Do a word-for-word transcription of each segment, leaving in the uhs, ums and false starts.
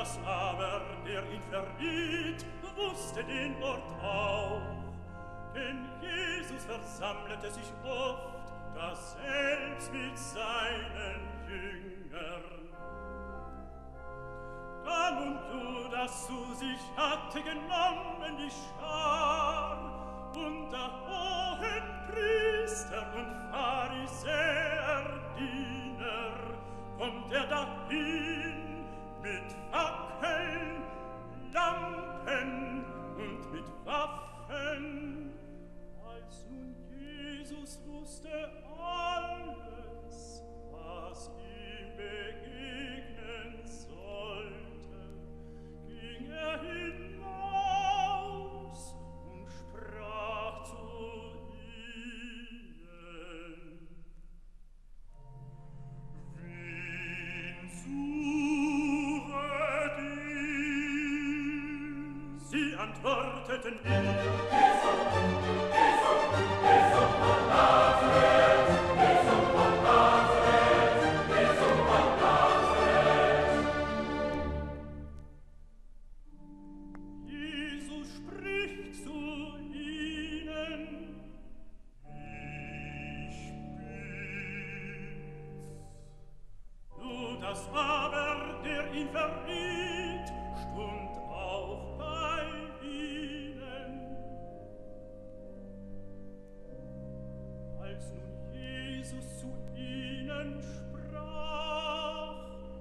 Judas aber, der ihn verriet, wusste den Ort auch. Denn Jesus versammelte sich oft, daselbst mit seinen Jüngern. Da nun Judas zu sich hatte genommen die Schar, unter hohen Priester und Pharisäer Diener, kommt er dahin mit Fackeln, Lampen und mit Waffen. Als nun Jesus wusste alles, was ihm begegnen sollte, ging er hinaus und sprach zu ihnen: Wen suchet ihr? Sie antworteten ihm: Jesus, Jesus, Jesus von Nazareth, Jesus von Nazareth, Jesus von Nazareth. Jesus spricht zu ihnen: Ich bin's. Judas aber, der ihn verriet, stund auch bei ihnen. Als nun Jesus zu ihnen sprach: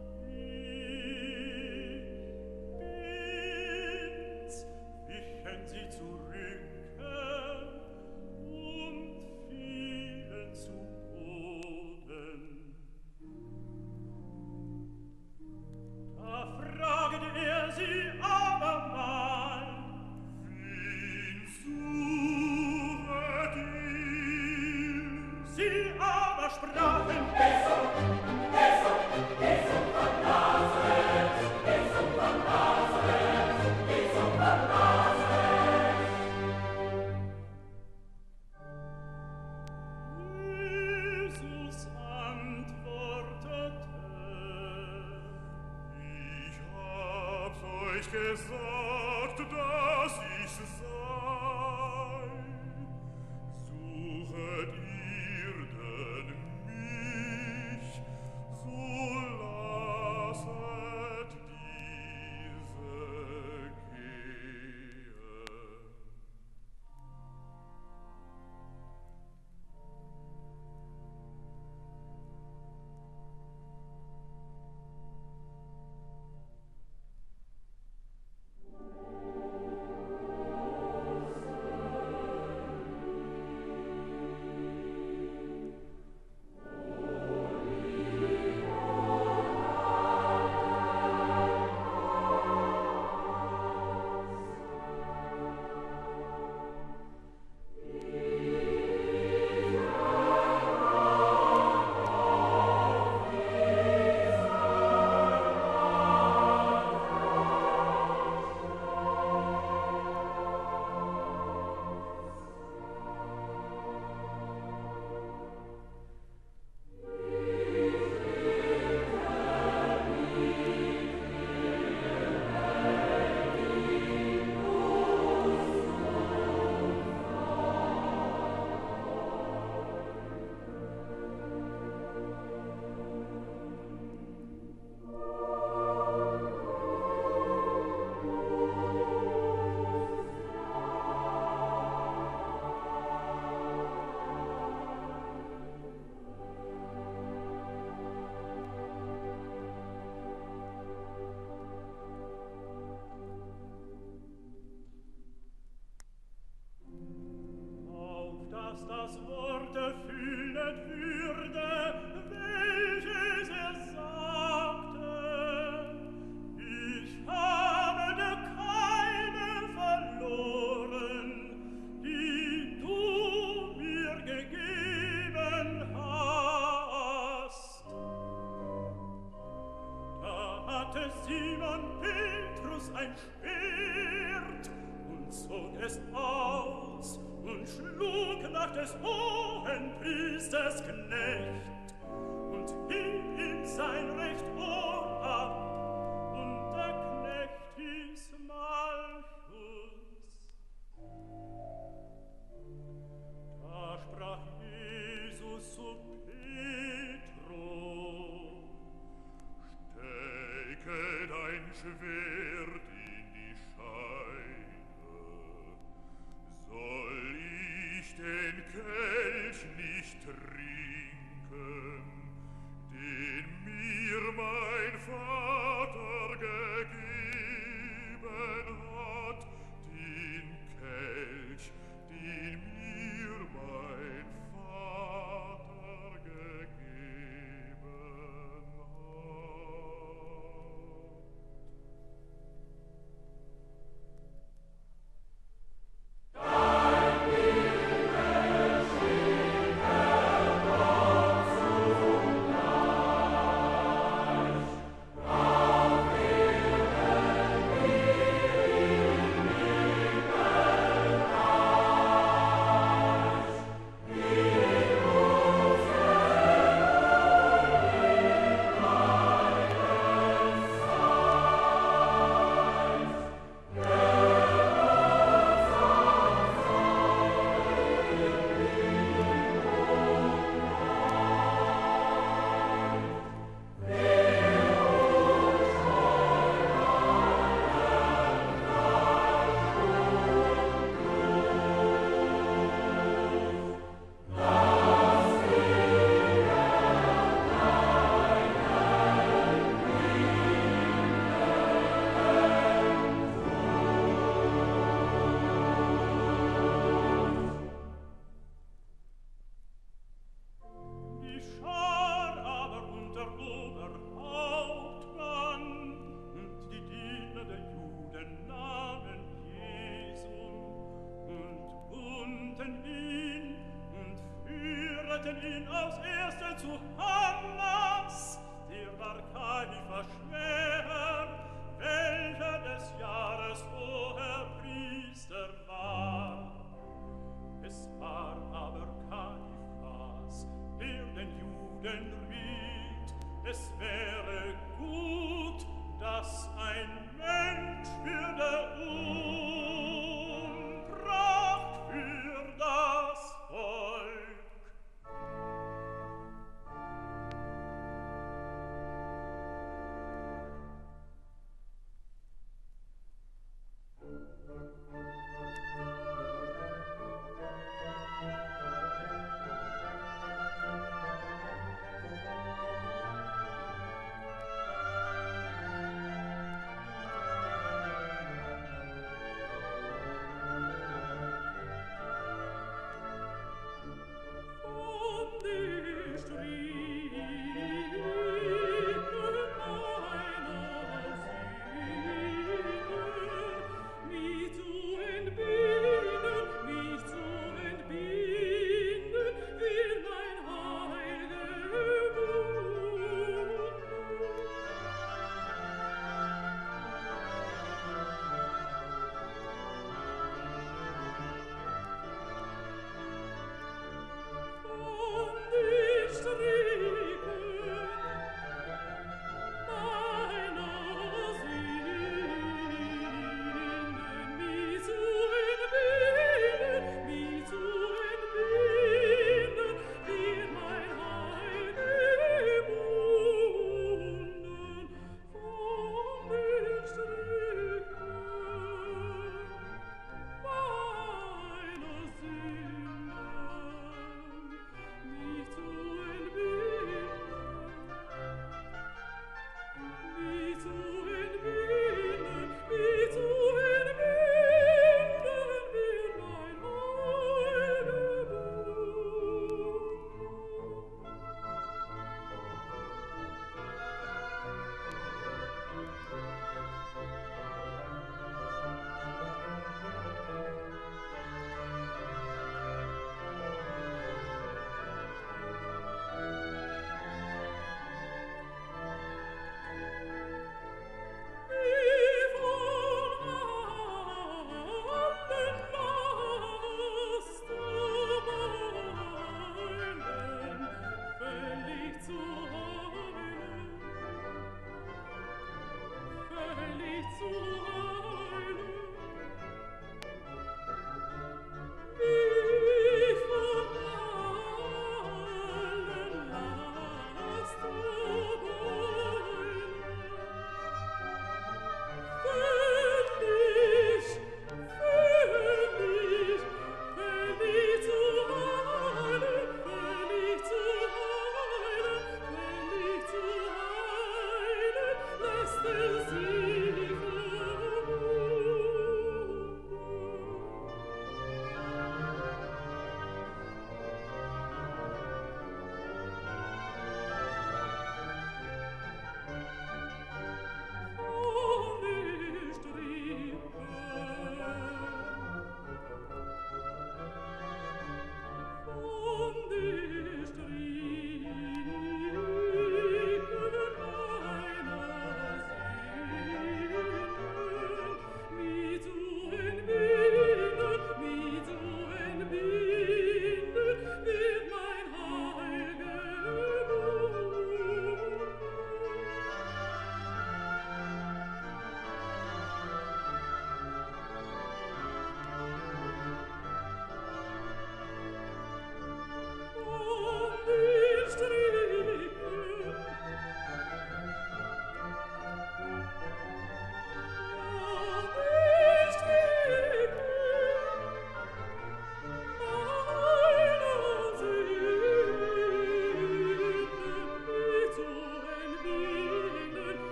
Ich bin's, wichen sie zurück und fielen zu Boden. Da fragte er sie abermal: Wen suchet ihr? Sie aber sprachen: Jesus, Jesus, Jesus von Nazareth, Jesus von Nazareth, Jesus von Nazareth. Jesus antwortete: Ich hab's euch gesagt, dass ich sei. Suchet ihr denn mich, so lasset diese gehen. Das Wort erfüllet würde, welches er sagte: Ich habe der keine verloren, die du mir gegeben hast. Da hatte Simon Petrus ein Schwert und zog es aus und schlug nach des Hohenpriesters Knecht und hieb ihm sein recht Ohr ab, und der Schwert in die Scheide. Soll ich den Kelch nicht trinken, den mir mein Vater gegeben hat, den Kelch, den mir mein Vater gegeben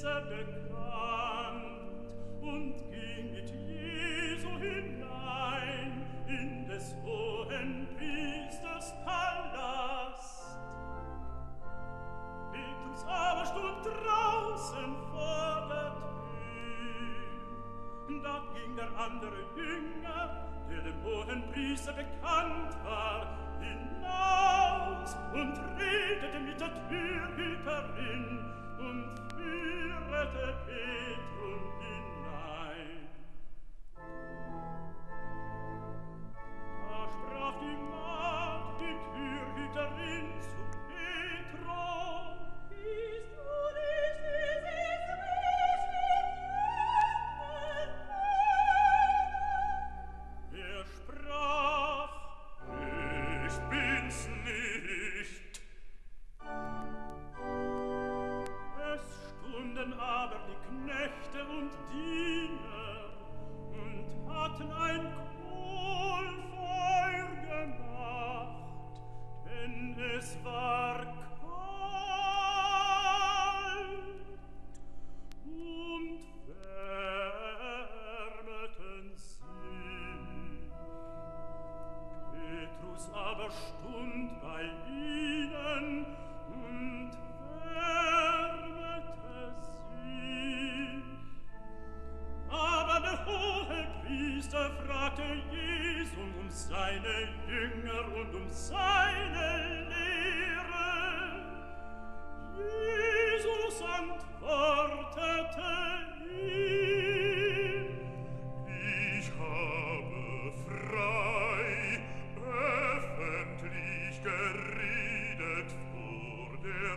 Priester bekannt und ging mit Jesu hinein in des hohen Priesters Palast. Petrus aber stund draußen vor der Tür. Da ging der andere Jünger, der dem hohen Priester bekannt war, hinaus und redete mit der Türhüterin und führete Petrus hinein. Da sprach die Magd, die Türhüterin, zu Petro: Bist du nicht dieses Mädchen? Er sprach: Ich bin's nicht. Es stunden aber die Knechte und Diener und hatten ein Kohlfeuer gemacht, denn es war kalt, und wärmeten sich. Petrus aber stund bei ihnen und wärmete sich. Aber der hohe Priester fragte Jesu um seine Jünger und um seine Lehre. Jesus antwortete ihm: Ich habe frei, öffentlich geredet vor der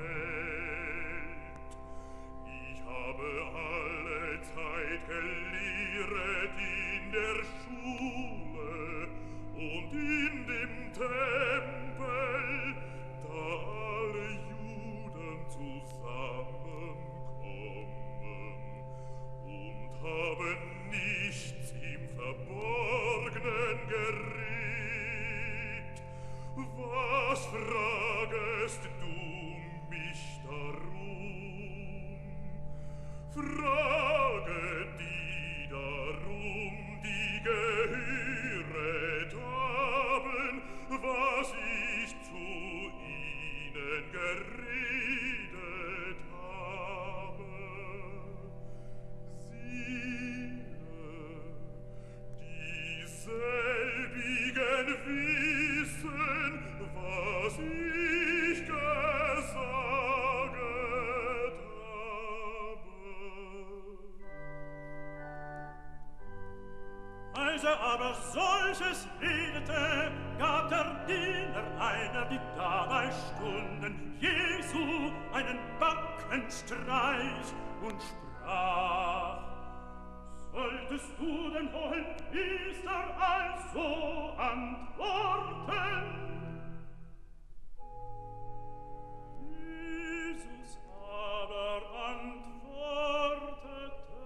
Welt. Ich habe alle Zeit gelehret in der Schule und in dem Tempel, da alle Juden zusammenkommen, und habe nichts im Verborgenen geredet. Was fragest du mich darum? Frage die darum, die gehöret haben, was ich zu ihnen geredet habe. Siehe, dieselbigen wissen, was ich gesaget habe. Als er aber solches redete, gab der Diener einer, die dabei stunden, Jesu einen Backenstreich und sprach: Solltest du den hohen Priester also antworten? Jesus aber antwortete: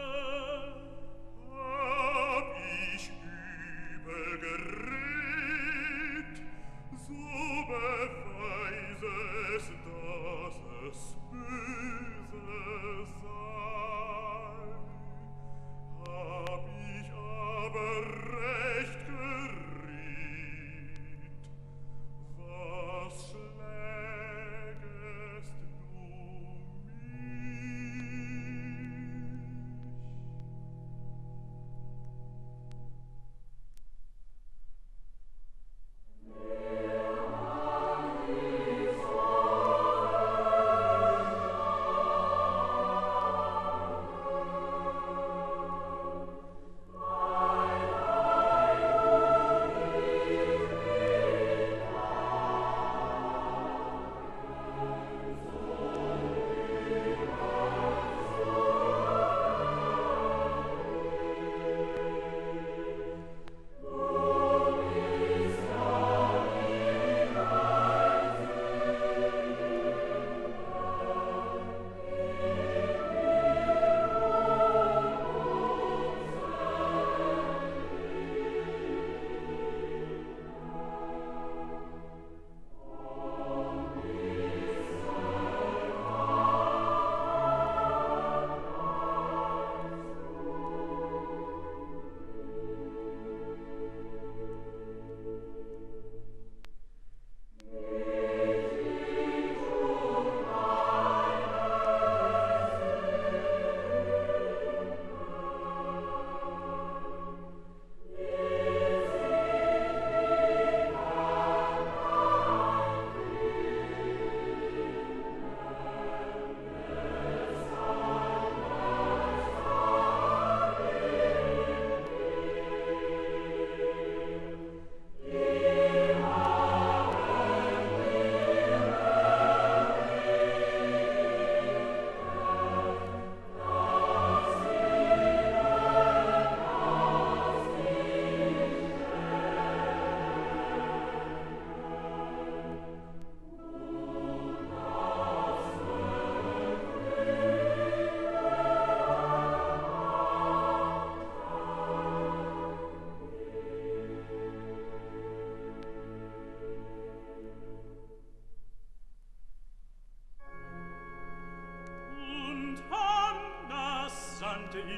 Hab ich übel geredet, so beweise es, dass es böse sei. Hab ich aber recht geredet,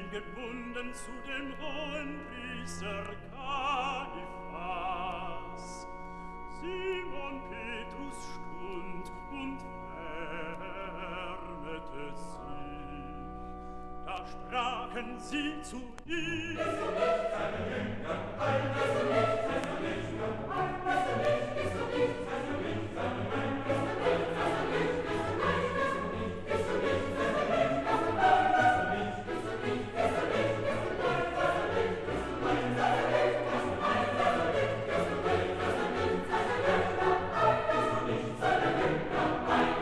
gebunden zu dem hohen Priester Kaiphas. Simon Petrus stund und wärmete sich. Da sprachen sie zu ihm: Bist du nicht seine Jünger? Nein, bist du nicht seine Jünger? Nein, bist du nicht, bist du nicht seine Jünger? Nein, bist du nicht seine Jünger? Nein, bist du nicht, bist du nicht seine Jünger? Nein, bist du nicht, bist du nicht seine Jünger? Nein, seine Jünger, bist du nicht seine Jünger? Nein, seine Jünger, bist du nicht seine Jünger? Nein, bist du nicht seine Jünger? Nein.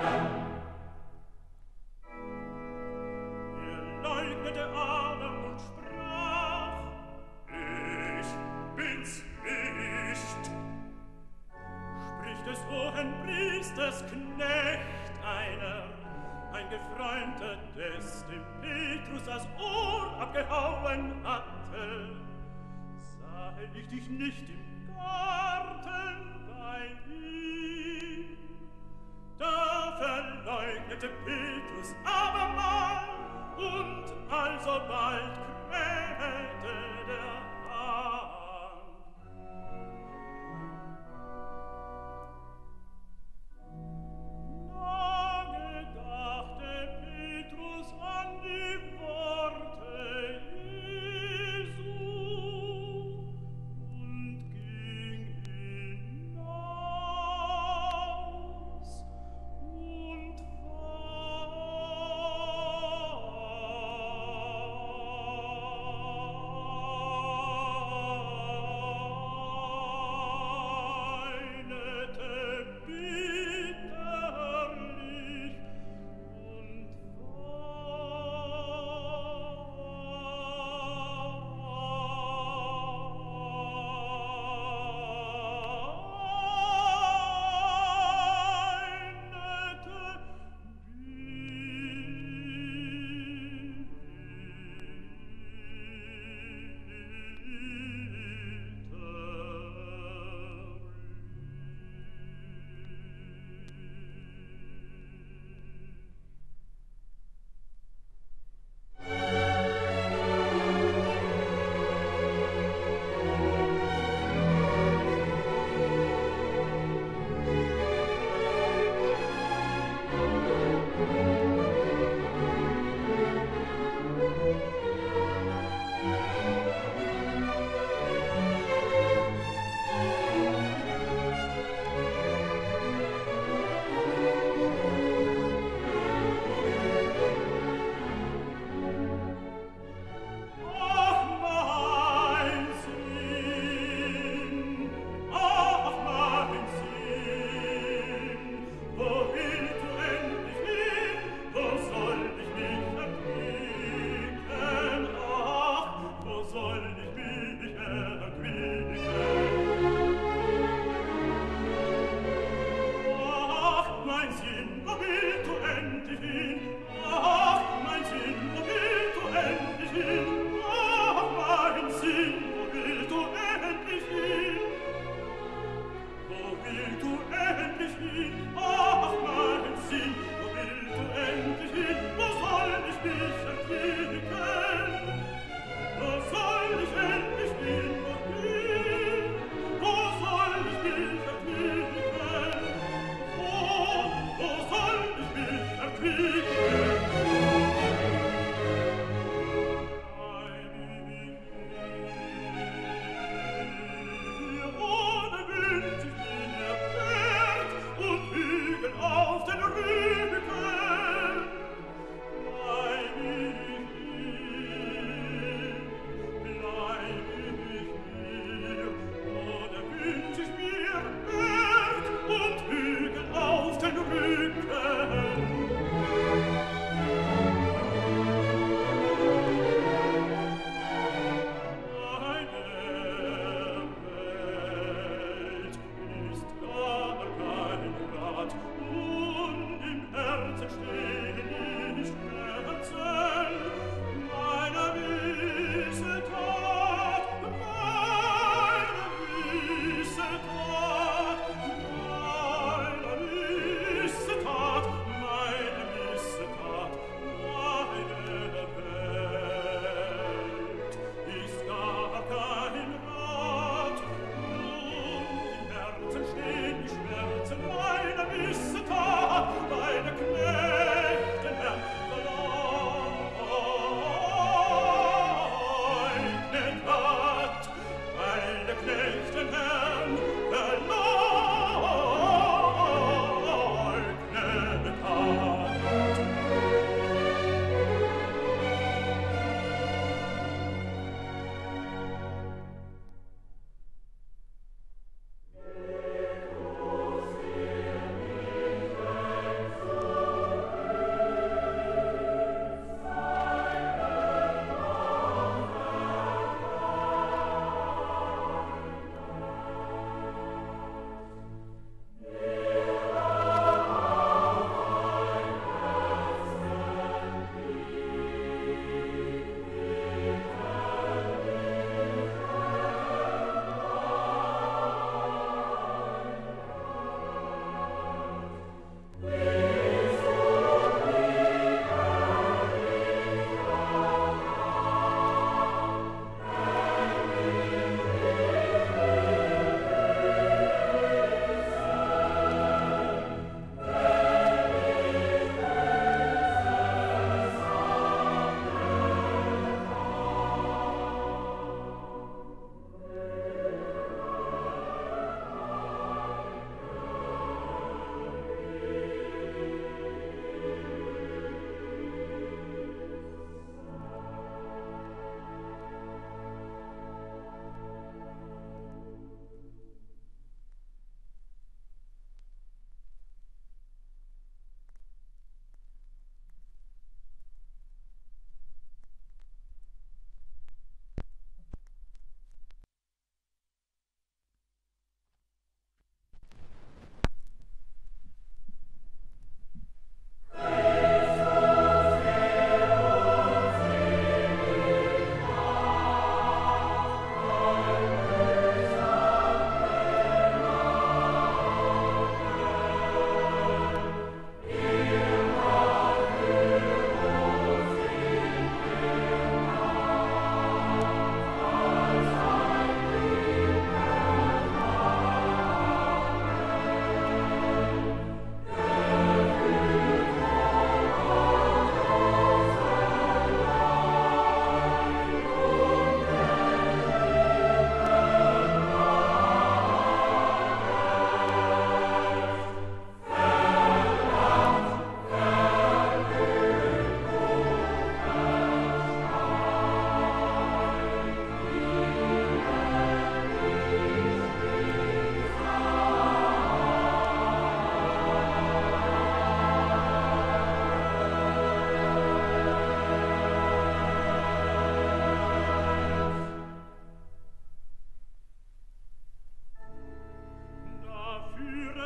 Er leugnete aber und sprach: Ich bin's nicht. Spricht des hohen Priesters Knecht einer, ein Gefreunter, des dem Petrus das Ohr abgehauen hatte. Sahe ich dich nicht im Garten bei ihm? Da verleugnete Petrus abermal, und alsobald krähte der Hahn. Da gedachte Petrus an die Worte Jesu und ging hinaus und fand,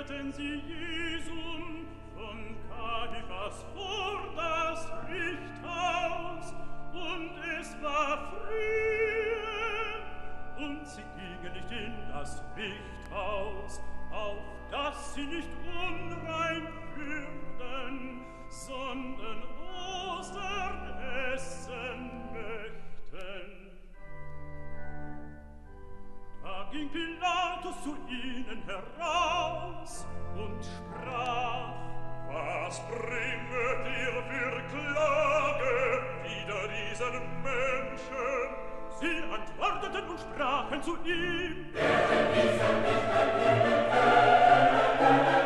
führten sie Jesum von Kaiphas vor das Richthaus, und es war frühe, und sie gingen nicht in das Richthaus, auf dass sie nicht unrein würden, sondern Ostern essen möchten. Da ging Pilatus zu ihnen heraus und sprach: Was bringet ihr für Klage wider diesen Menschen? Sie antworteten und sprachen zu ihm: Wer denn dieser nicht vergeben können?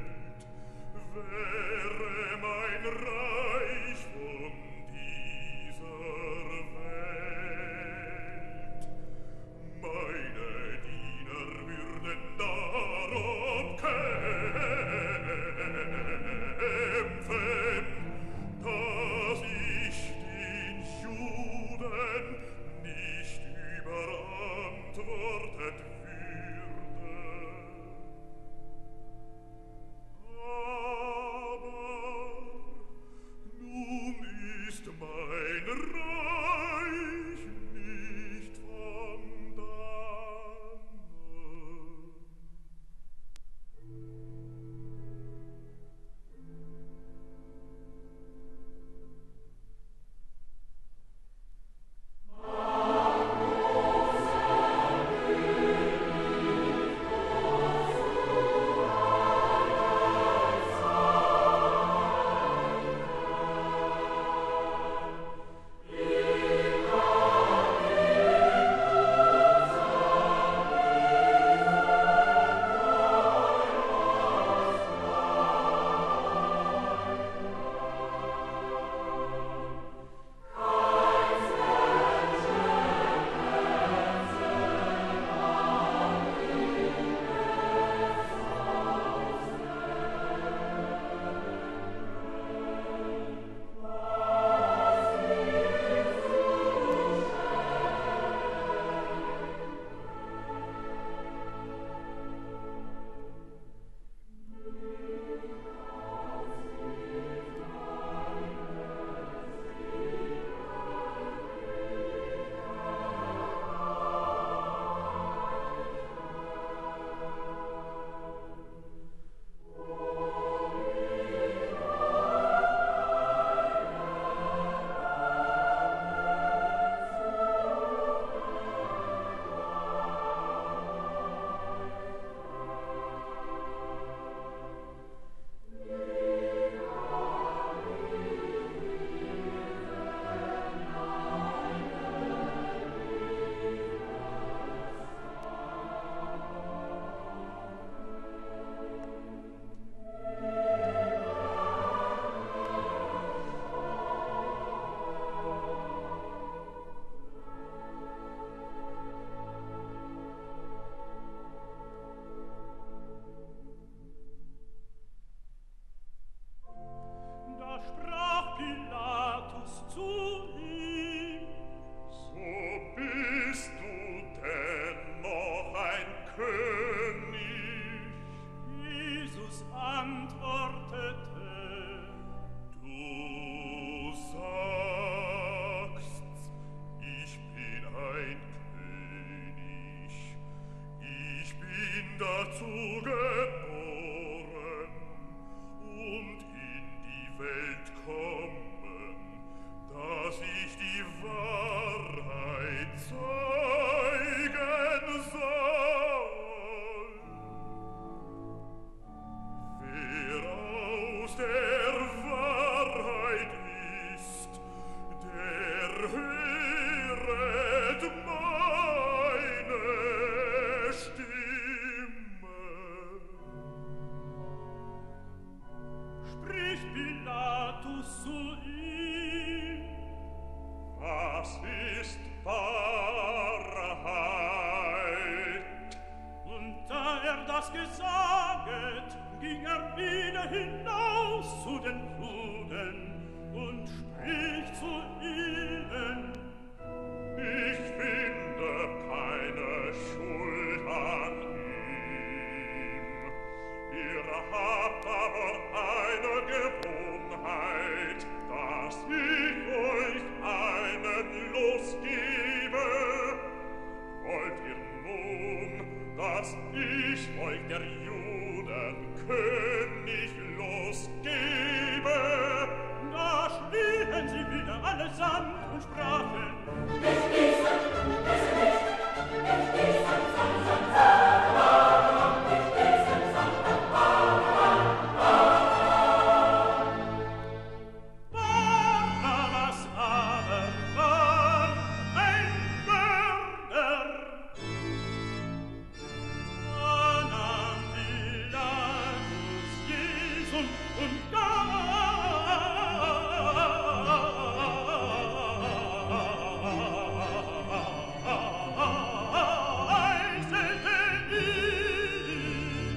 Wäre mein Reich von dieser antwortete: Du sagst, ich bin ein König, ich bin dazu geboren und in die Welt kommen, dass ich die Wahrheit zeigen soll. Wer aus der Wahrheit ist, der höret meine Stimme. Spricht Pilatus zu ihm: Was ist Wahrheit? Und da er das gesaget, ging er wieder hinaus zu den Juden und spricht zu ihnen: Ich finde keine Schuld an ihm. Ihr habt aber eine Gewohnheit, dass ich euch einen losgebe. Wollt ihr nun, dass ich euch der Juden König losgebe? Da schrien sie wieder allesamt und sprachen: Barabbas aber war ein Mörder. Da nahm Pilatus Jesum und geißelte ihn.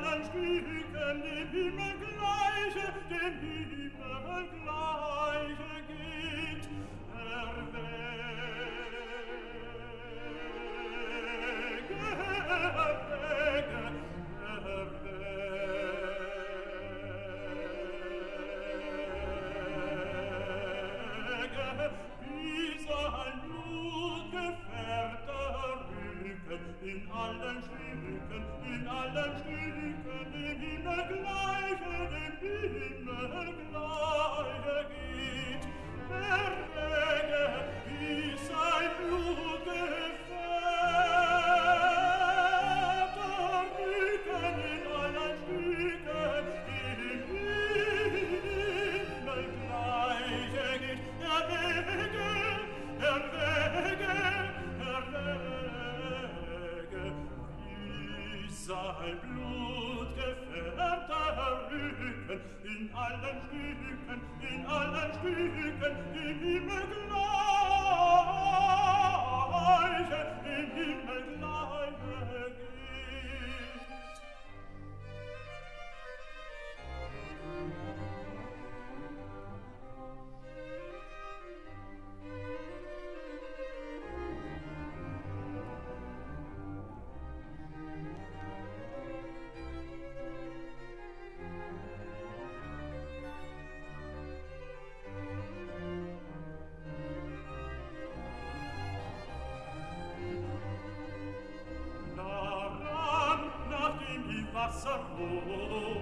allen Stücken dem Himmel gleiche, dem Himmel gleiche geht, erwäge, erwäge, erwäge, wie sein Blut gefärbter Rücken in allen Stücken, in allen Stücken dem Himmel gleiche, dem Himmel gleiche geht, erwäge, wie sein Blut gefärbter Rücken in allen Stücken dem Himmel gleiche geht, erwäge, erwäge, erwäge, wie sein Blut gefärbter Rücken in allen Stücken, in allen Stücken dem Himmel gleiche, dem Himmel gleiche geht. Daran, nachdem die Wasserwogen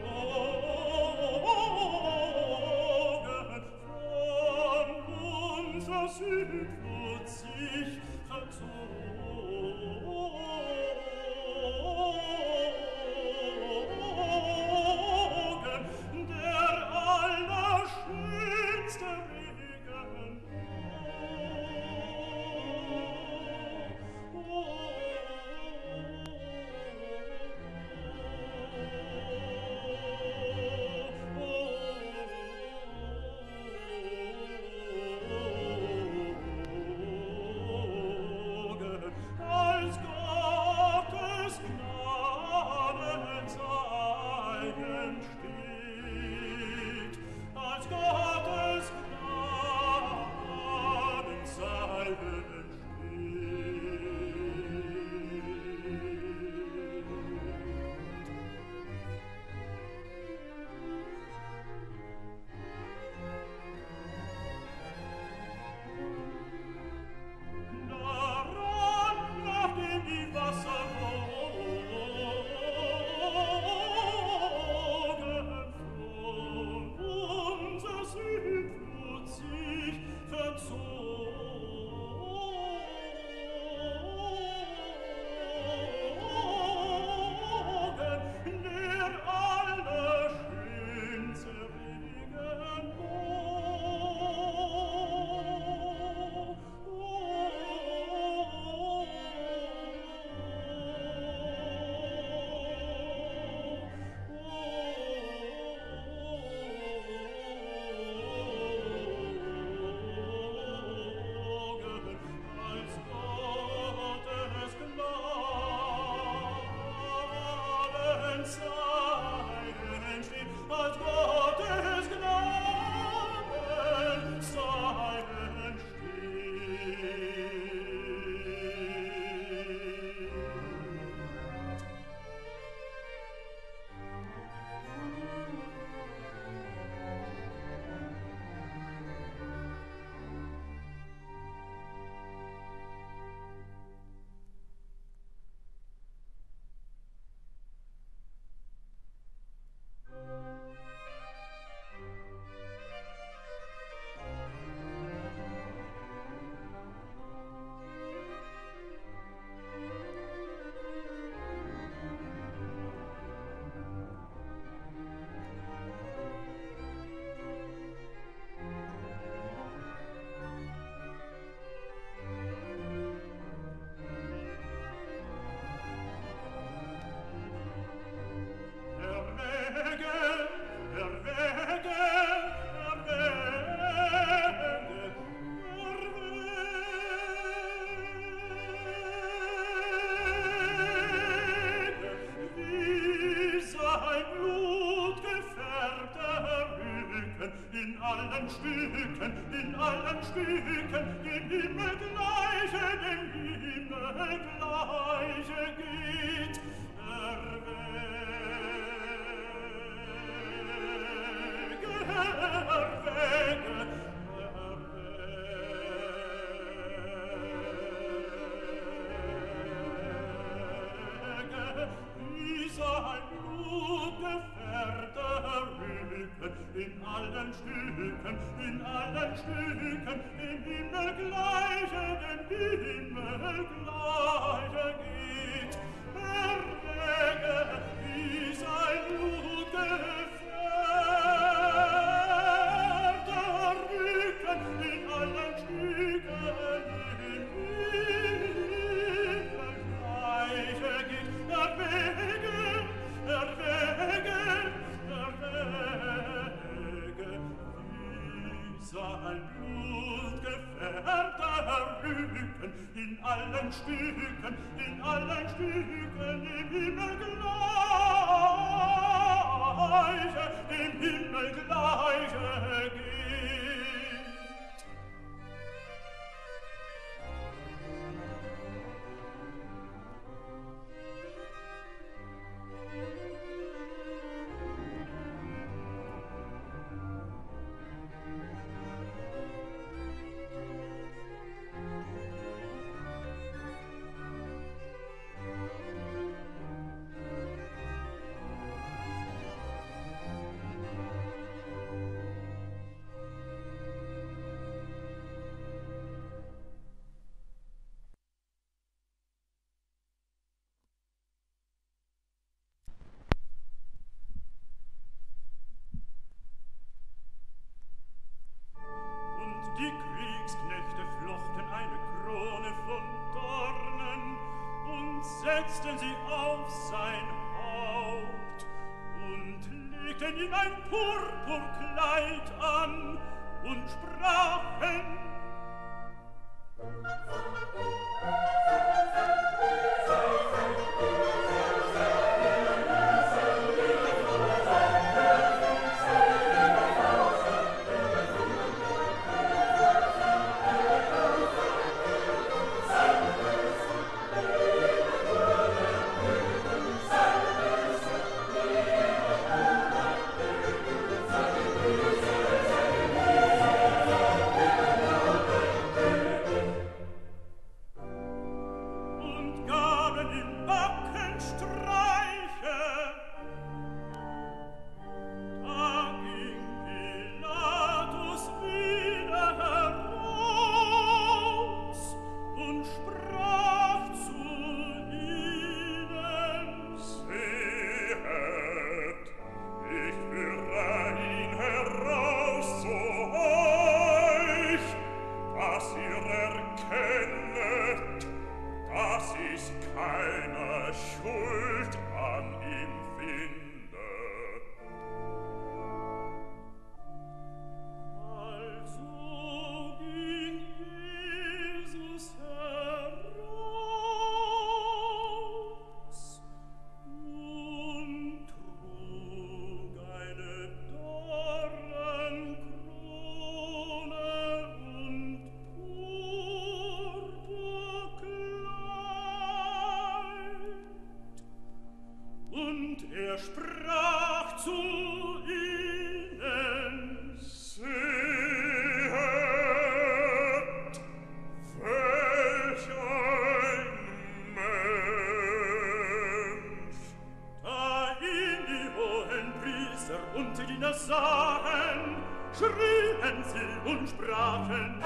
von unserer Südflut sich verzogen, der allerschönste Regen als Gottes Gnadenzeichen steht, als Gottes Gnadenzeichen daran, nachdem die Wasserwogen allen Stücken, in allen Stücken, dem Himmel gleiche, dem Himmel gleiche geht, der Wege, der Wege, in allen Stücken, in allen Stücken, dem Himmel gleiche, dem Himmel gleiche geht. Der Wege, wie sein Blut gefährder Rücken, in allen Stücken, dem Himmel gleiche geht. Der Wege, der Wege, der Wege, sein Blut gefährder Rücken, in allen Stücken, in allen Stücken, im Himmel gleiche, im Himmel gleiche geht. Die Kriegsknechte flochten eine Krone von Dornen und setzten sie auf sein Haupt und legten ihm ein Purpurkleid an und sprachen: schrien sie und sprachen: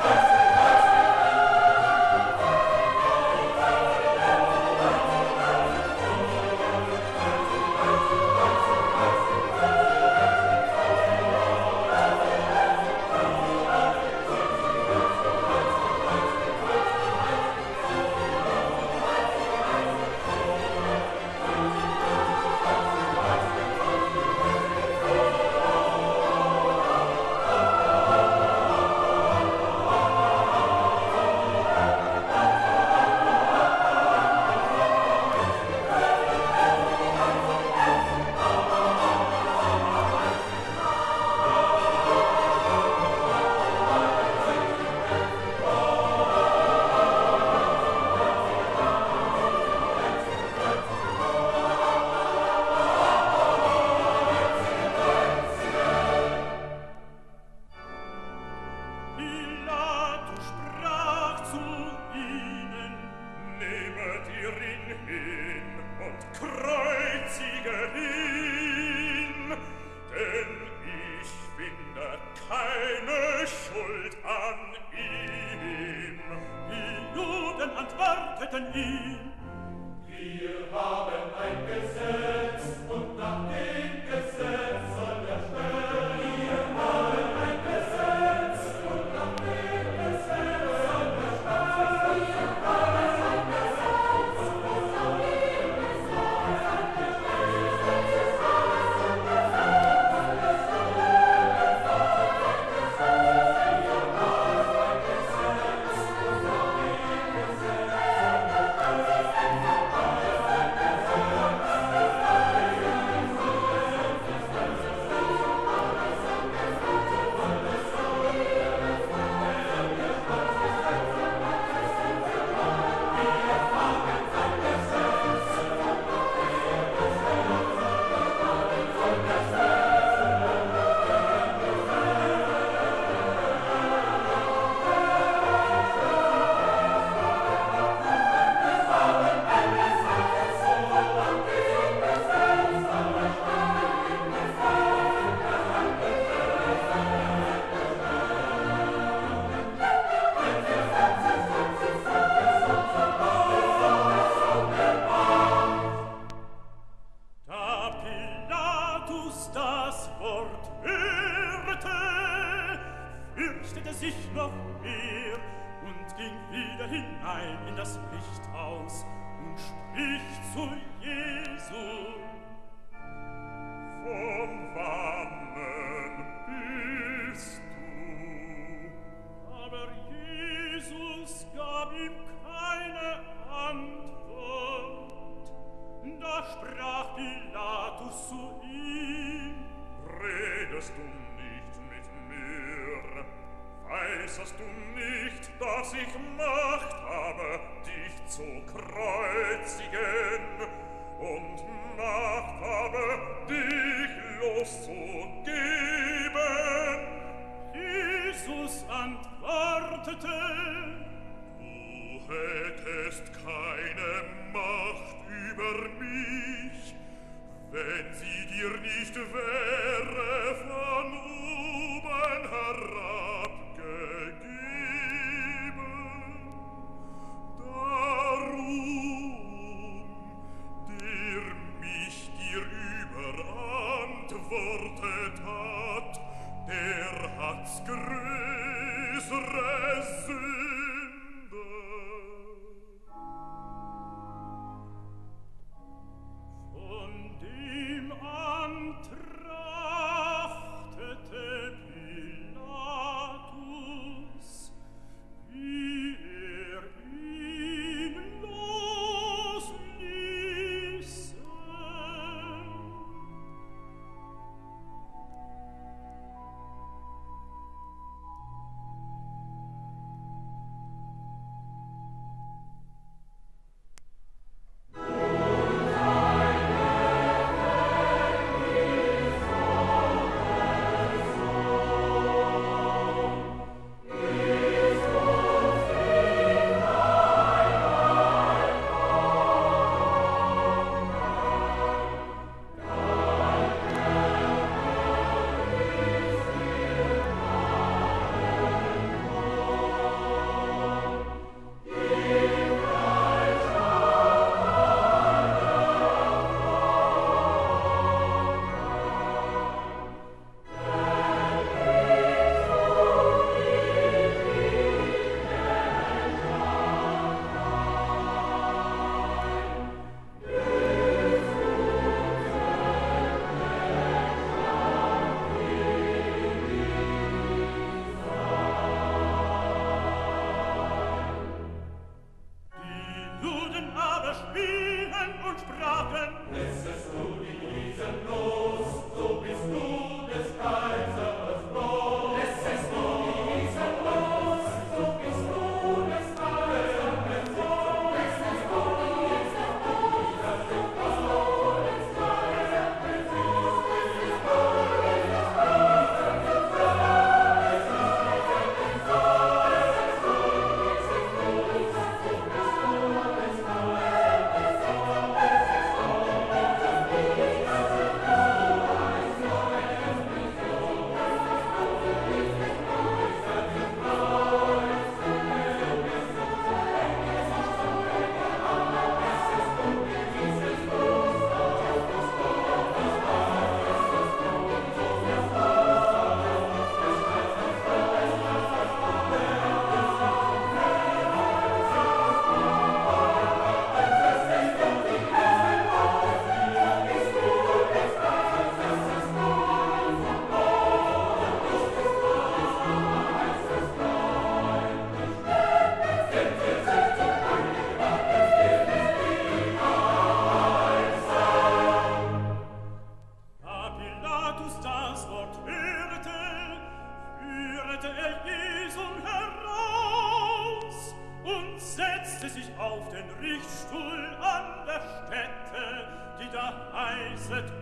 ihn, denn ich finde keine Schuld an ihm. Die Juden antworteten ihm: Wir haben ein Gesetz, und nach dem Gesetz soll er sterben. Wir haben ein Gesetz, und nach dem Gesetz soll er sterben. Wir haben ein Gesetz, und nach dem Gesetz soll er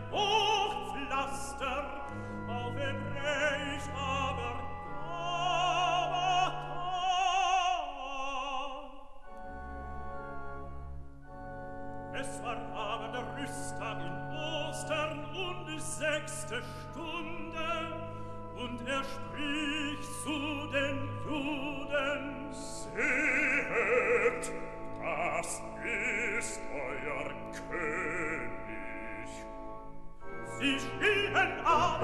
Hochpflaster, auf Hebräisch aber Gabata. Es war aber der Rüsttag in Ostern und die sechste Stunde, und er spricht zu den Juden: Sehet, das ist euer König. Sie schrien aber: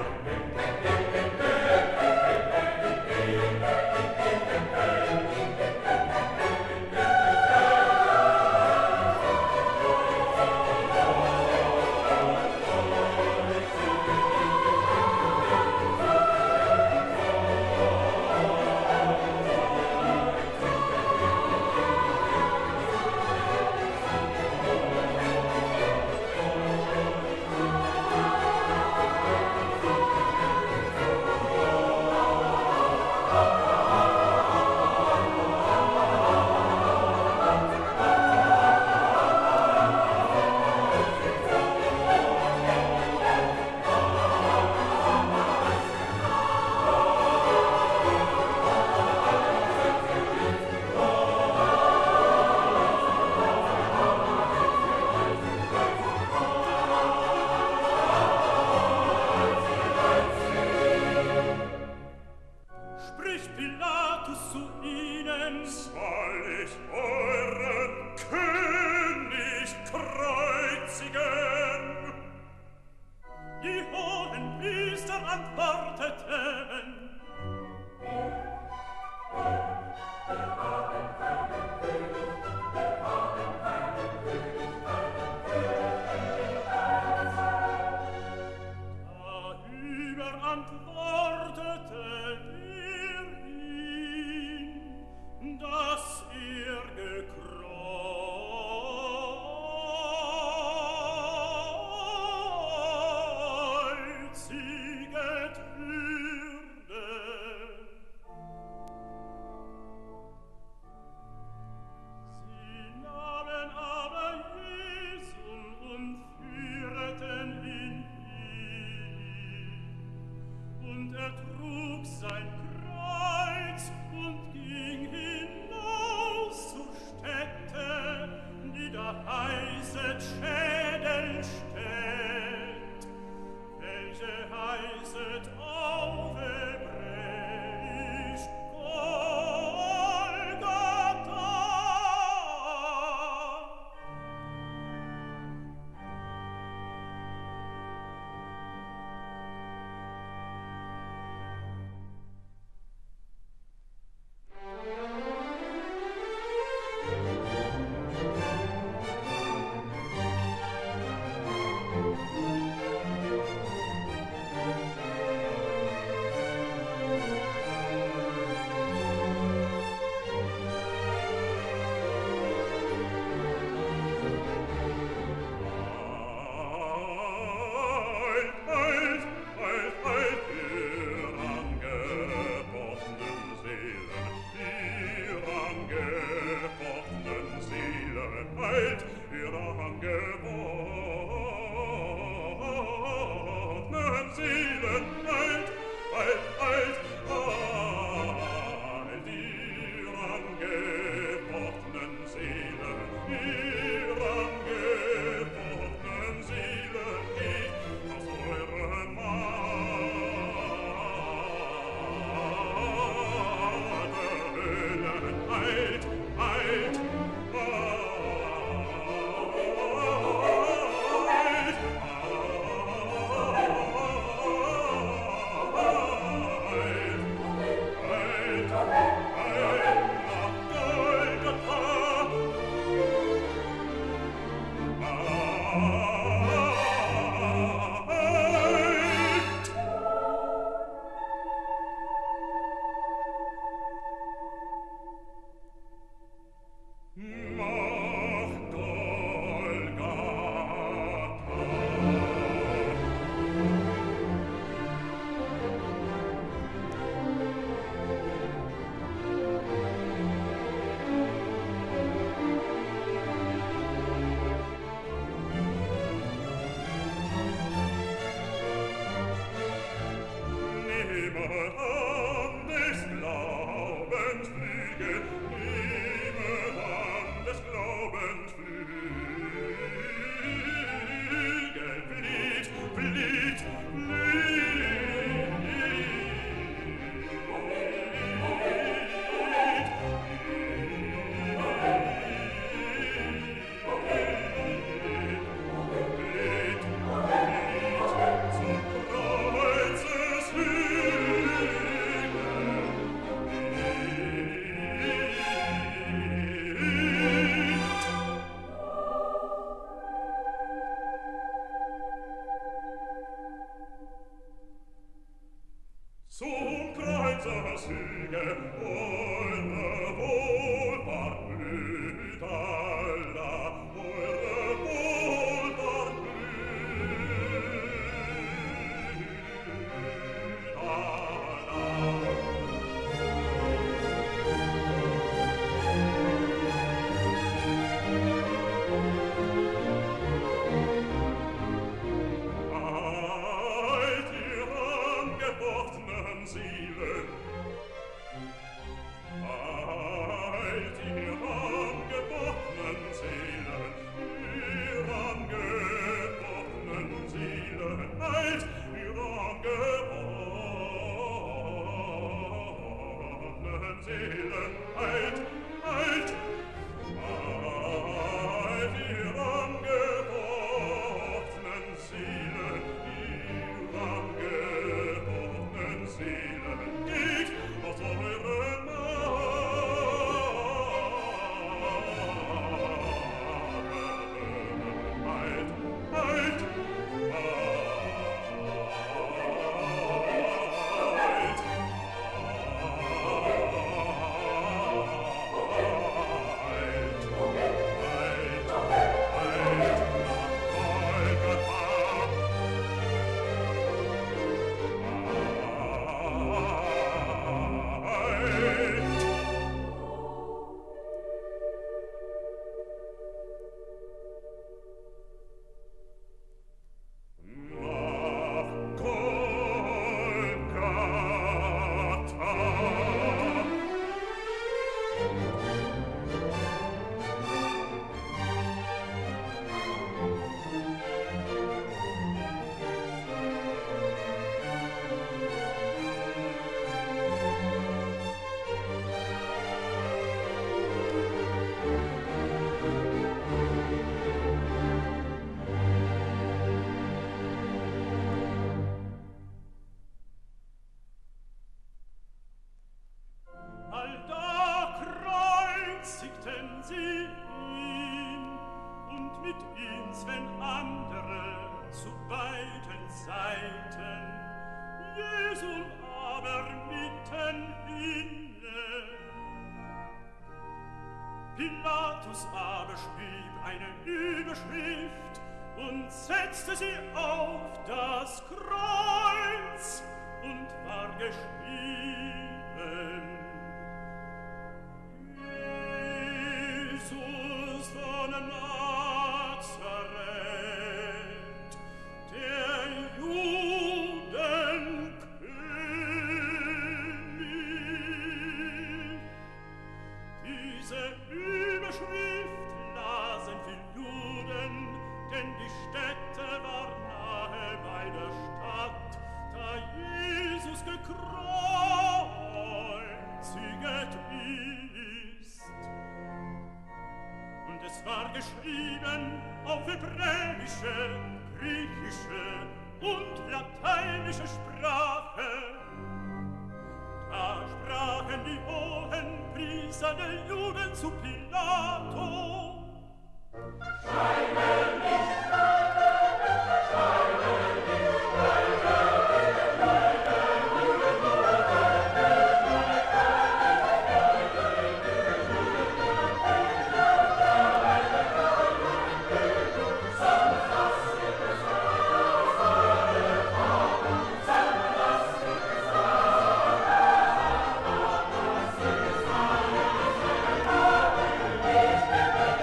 Pilatus aber schrieb eine Überschrift und setzte sie auf das Kreuz und war geschrieben: Jesus von Nazareth, der Judenkönig. Diese Überschrift lasen viele Juden, denn die Stätte war nahe bei der Stadt, da Jesus gekreuziget ist. Und es war geschrieben auf hebräische, griechische und lateinische Sprache. Da sprachen die hohen Priester der Juden zu Pilato: Schreibe nicht weiter, schreibe nicht weiter, schreibe Juden nur weiter, schreibe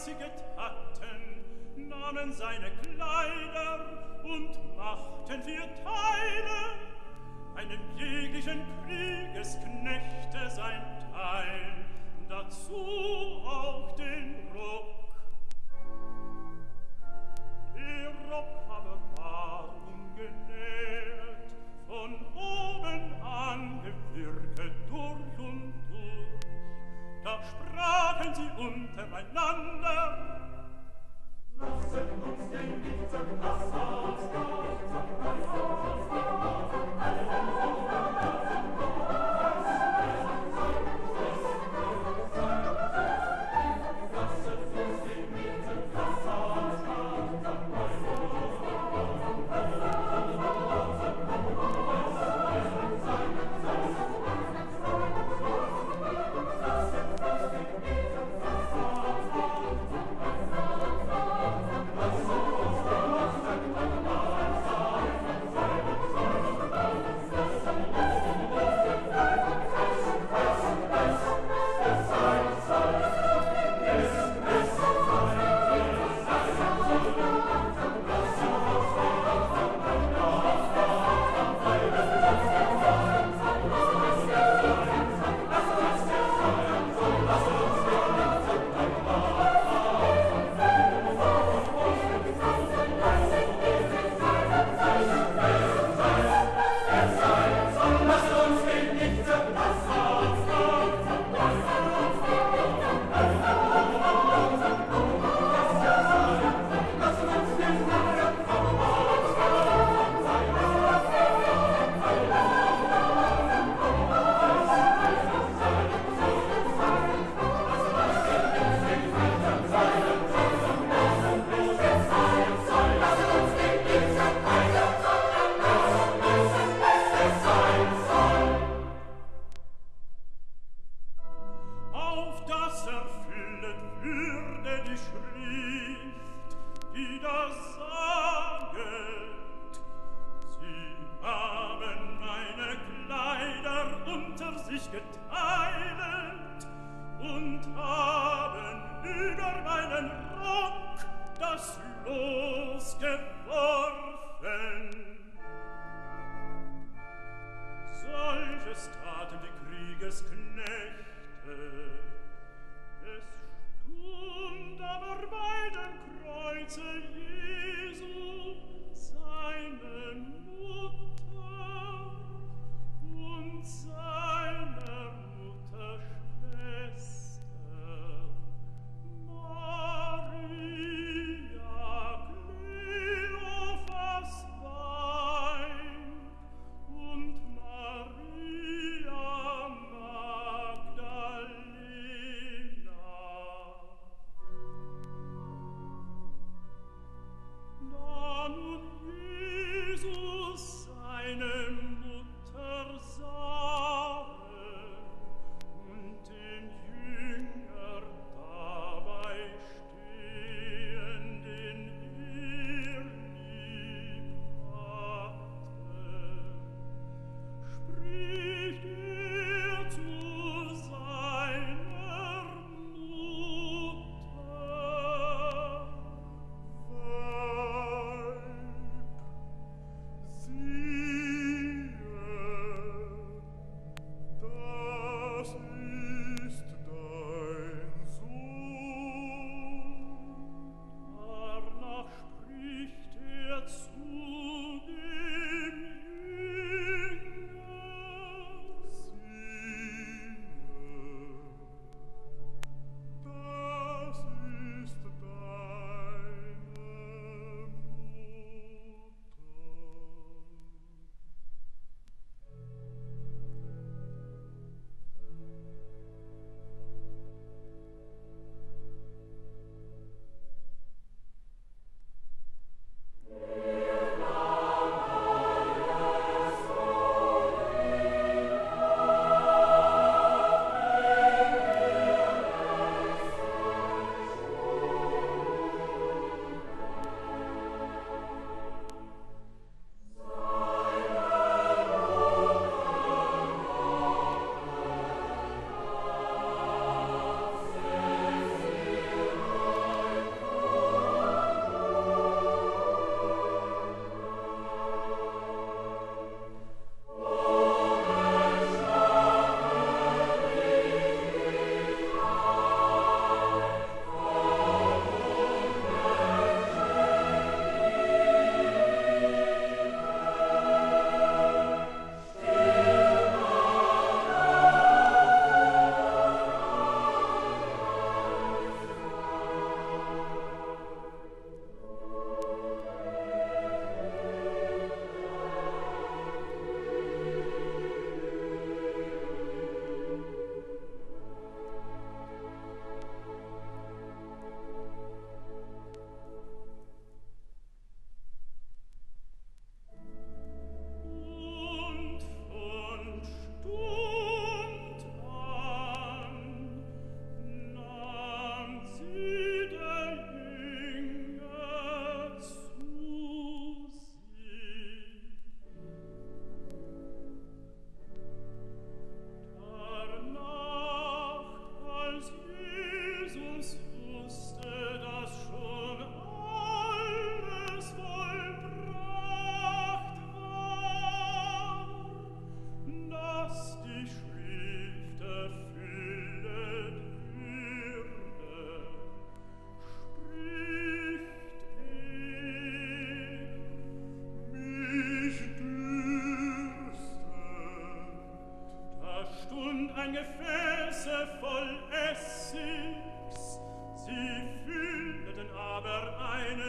als sie getaten, nahmen seine Kleider und machten vier Teile, einem jeglichen Kriegesknechte sein Teil, dazu auch den Rock. Der Rock aber war ungenährt, von oben an gewirket durch und durch. Da sprachen sie untereinander: Lasset uns den Lichtsack das Ausgaben,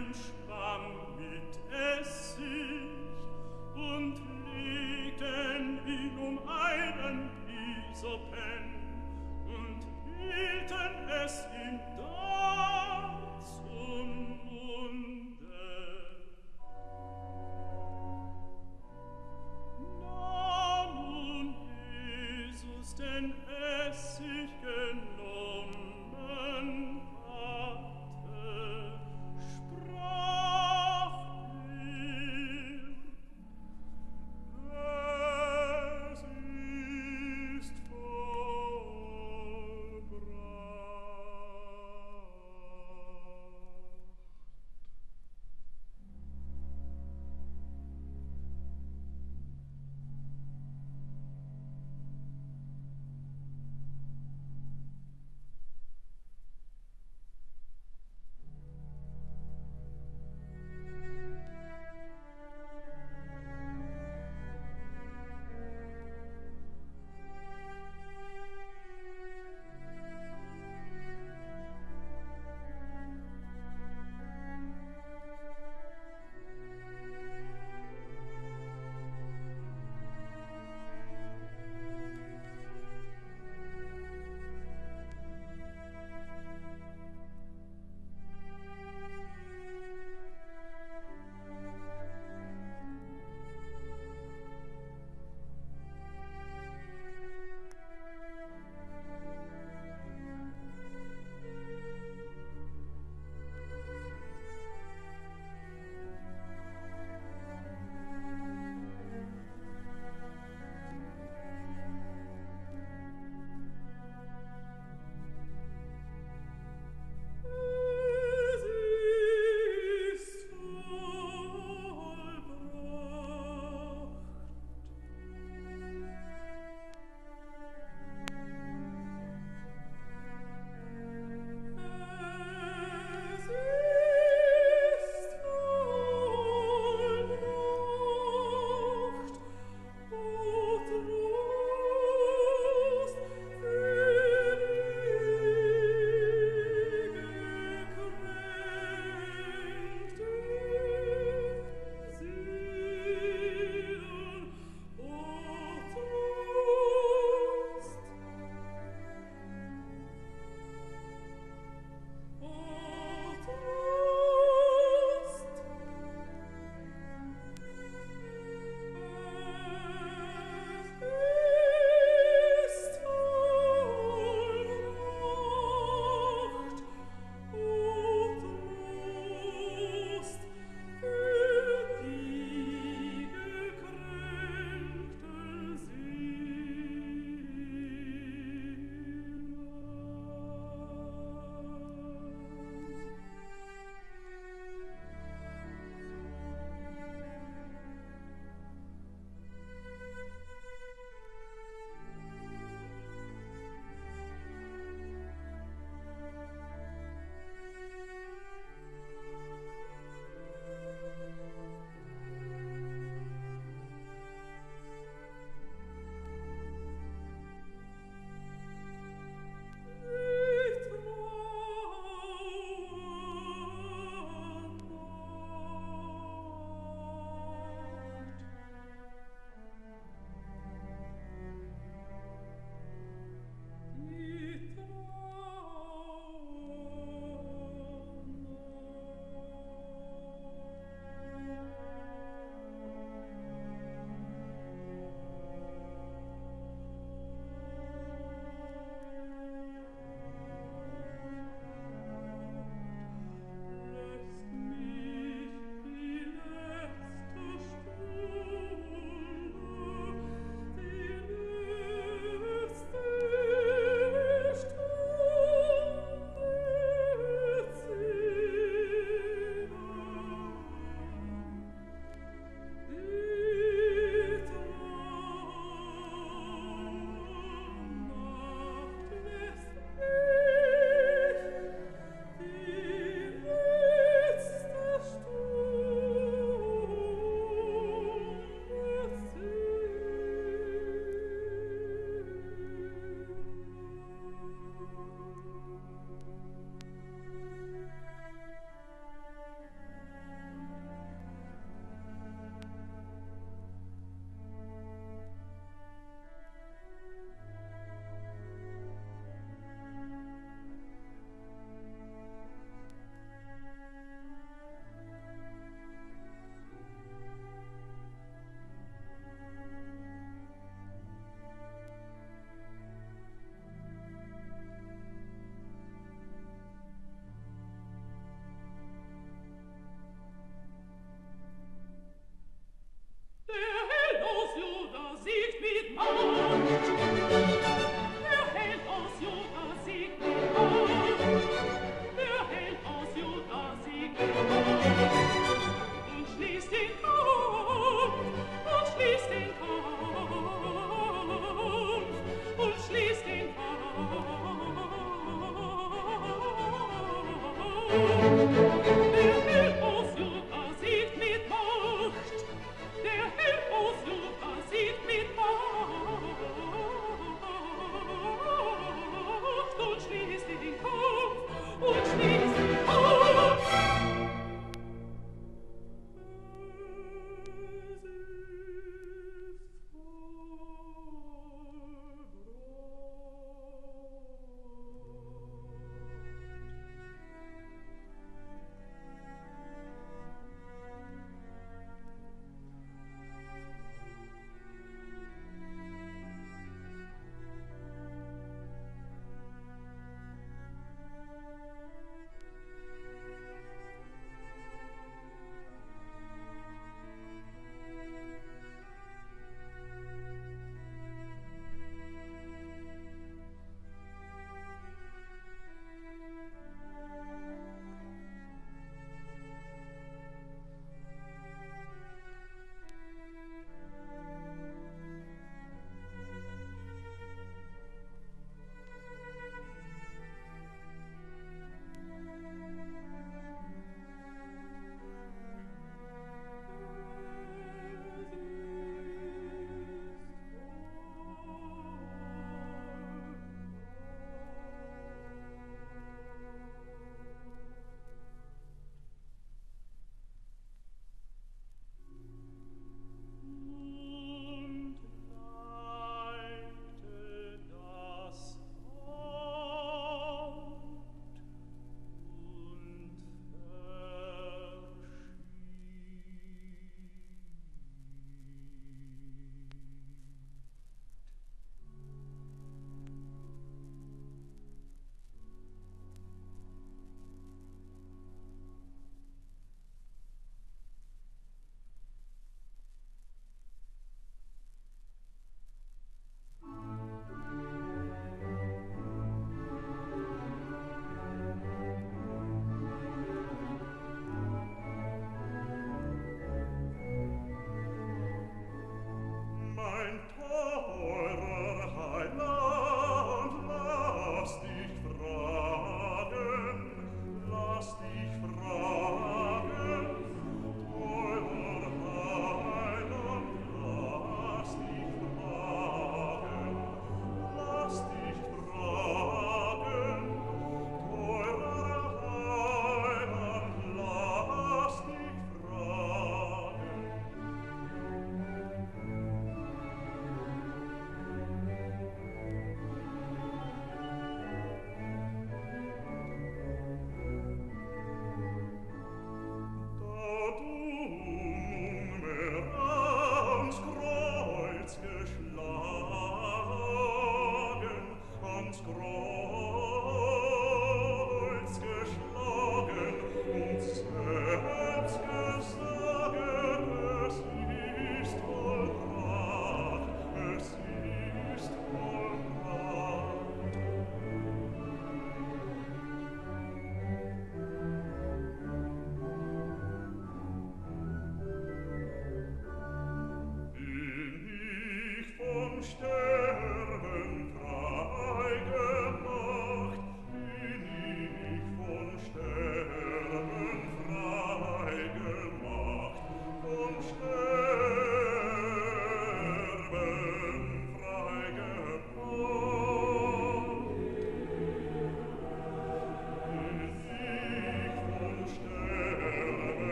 einen Schwamm mit Essig und legten ihn um einen Isopen und hielten es ihm da zum Munde. Da nun Jesus den Essig genommen hatte, sprach er: Es ist vollbracht.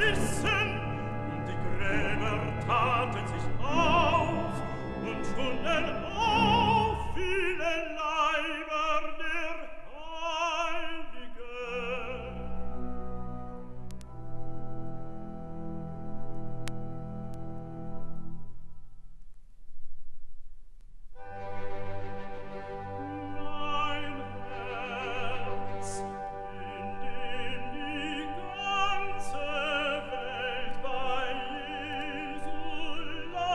verrissen, und die Gräber taten sich auf, und stunden auf viele Leiber der Heiligen. Mein Herz, in dem die ganze Welt bei Jesu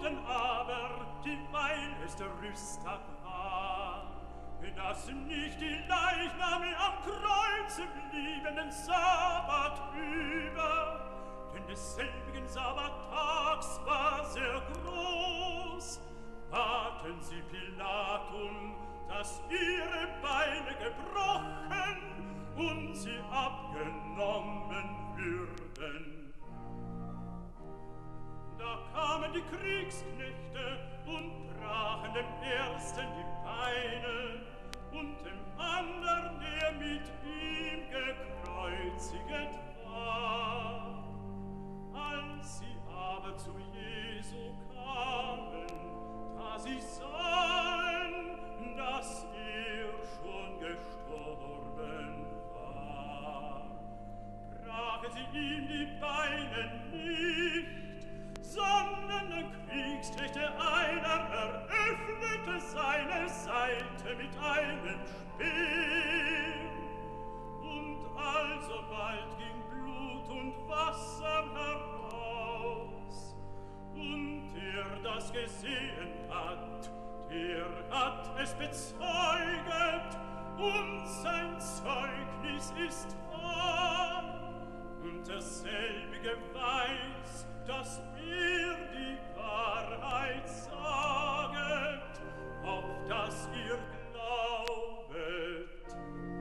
Juden aber, dieweil es der Rüsttag war, dass nicht die Leichname am Kreuze blieben den Sabbat über, denn desselbigen Sabbattags war sehr groß, baten sie Pilatum, dass ihre Beine gebrochen und sie abgenommen würden. Da kamen die Kriegsknechte und brachen dem ersten die Beine und dem andern, der mit ihm gekreuziget war. Als sie aber zu Jesu kamen, da sie sahen, dass er schon gestorben war, brachen sie ihm die Beine nicht, sondern der Kriegsknechte einer eröffnete seine Seite mit einem Speer. Und alsobald ging Blut und Wasser heraus. Und der das gesehen hat, der hat es bezeuget, und sein Zeugnis ist wahr. Und derselbige weiß, dass er die Wahrheit saget, auf dass ihr glaubet.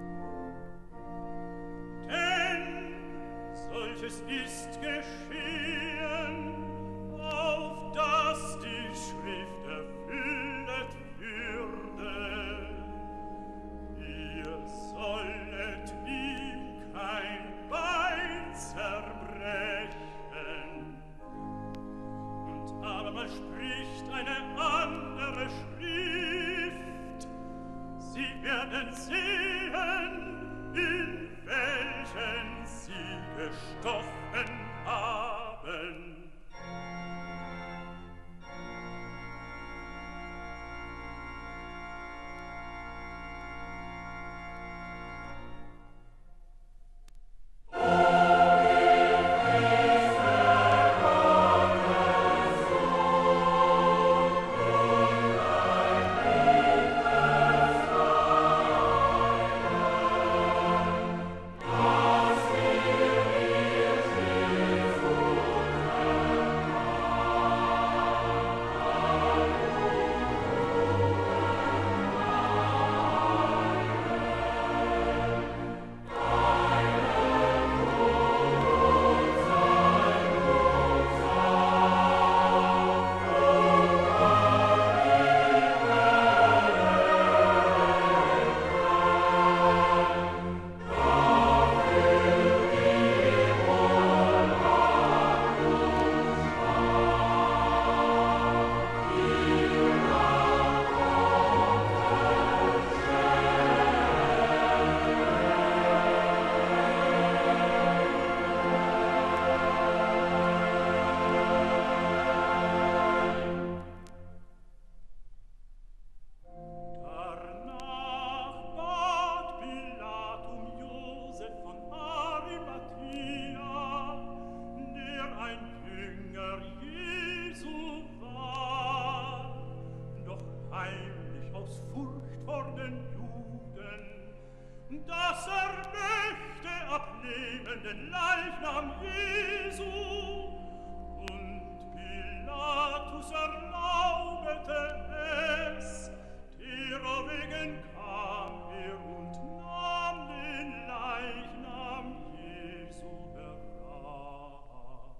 Denn solches ist geschehen, auf dass die Schrift erfüllet würde. Ihr sollet ihm kein Bein zerbrechen. Und abermal spricht eine andere Schrift, sie werden sehen, in welchen sie gestochen haben. Dass er möchte abnehmen den Leichnam Jesu, und Pilatus erlaubete es, derowegen kam er und nahm den Leichnam Jesu herab.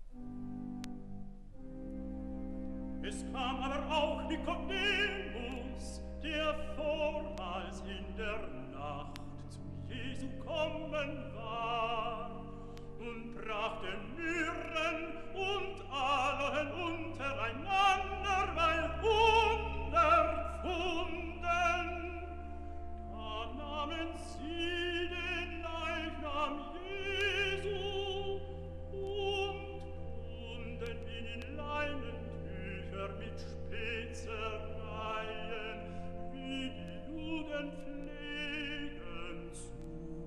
Es kam aber auch Nikodemus, der vormals in der Nacht zu Jesu kommen war, und brachte Myrrhen und Aloen untereinander, weil hundert Pfunden. Da nahmen sie den Leichnam Jesu und bunden ihn in Leinentücher mit Spezereien, wie die Juden pflegen zu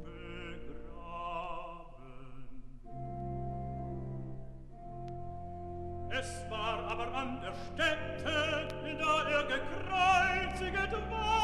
begraben. Es war aber aber an der Stätte, da er gekreuziget war,